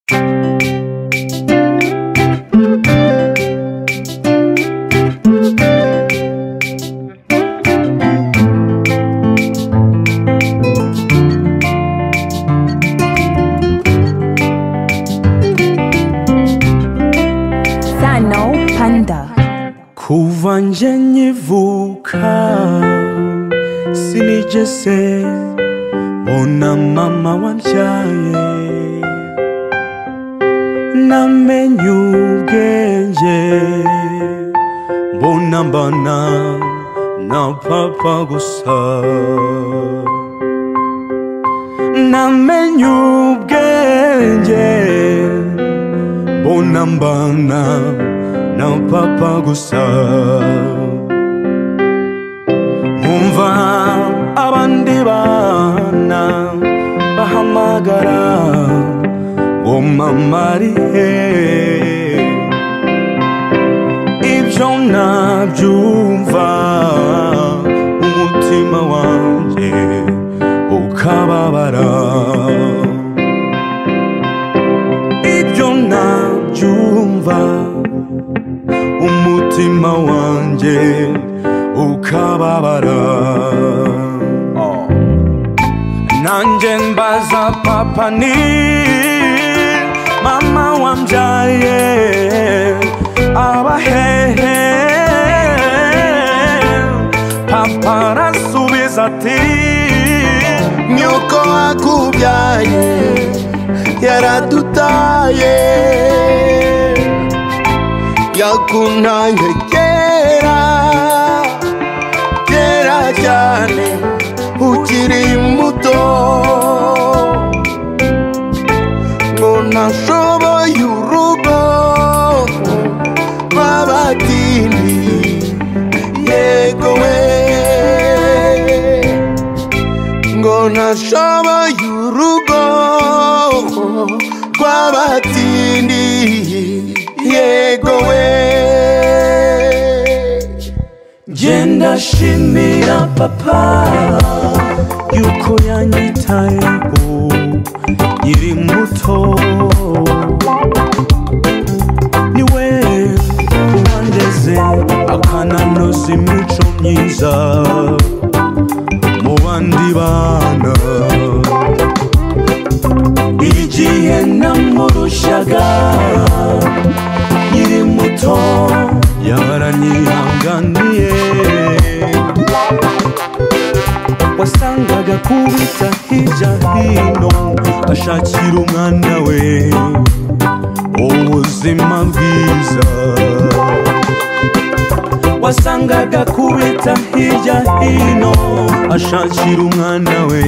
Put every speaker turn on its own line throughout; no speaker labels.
Kuva nje nkivuka sinigeze mbona mama wambyaye, namenye ubwenge mbona mbana na papa gusa, namenye ubwenge mbona mbana na papa gusa. Nkumva abandi bana bahamagara ngo mama ari he, ibyo nabyumva umutima wanjye ukababara, ibyo nabyumva umutima wanjye ukababara. Nanjye mbaza papa ni mama wambyaye aba hehe, papa arasubiza ati
nyoko akubyaye yaradutaye, yakunanye kera kera cyane ukiri muto, ngo nashoboye urugo rw'abatindi, yego we, ngo nashoboye urugo rw'abatindi, yego we.
Genda shimira papa yuko yanyitayeho nkiri muto, niwe wandeze akananoza imico myiza mu bandi bana, igihe namurushaga nkiri muto yaranyihanganiye, wasangaga kubita hirya hino ashakira umwana we ubuzima bwiza, wasangaga kubita hirya hino ashakira umwana we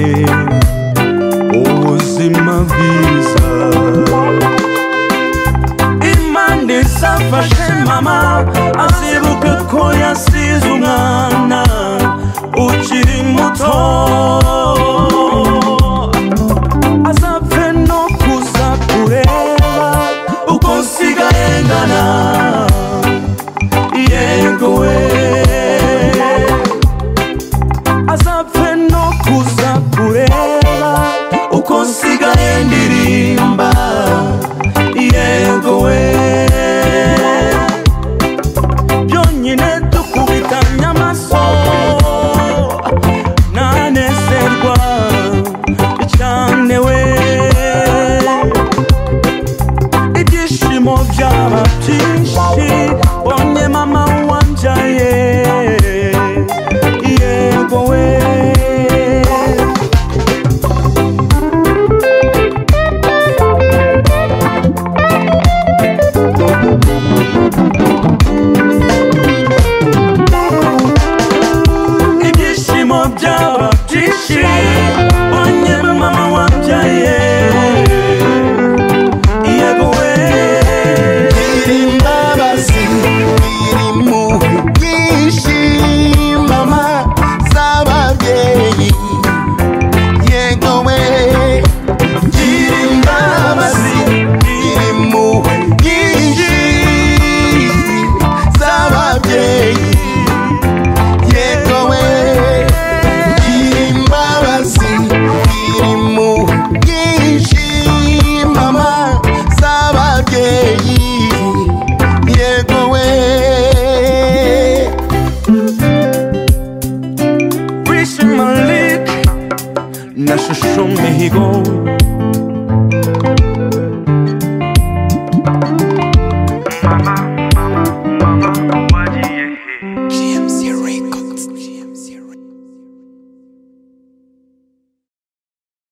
ubuzima bwiza. Imana izafashe mama azibuke ko yasize umwana ukiri muto, azapfe no kuza kureba uko nsigaye ngana, yego we, azapfe no kuza kureba uko nsigaye ndirimba, yego we, byonyine dukubitanye amaso nanezerwa cyane we, ibyishimo byaba byinshi